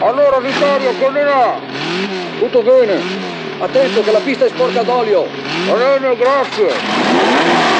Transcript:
Allora Vittorio, come va? Tutto bene. Attento che la pista è sporca d'olio. Va bene, grazie.